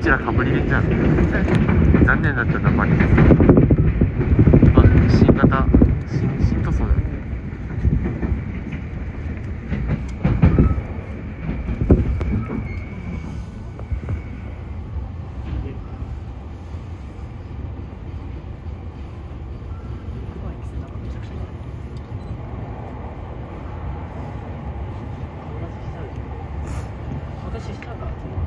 ちらかぶりでんじゃん。残念だったな、マリです。あ、新型、新塗装だよ。 私したか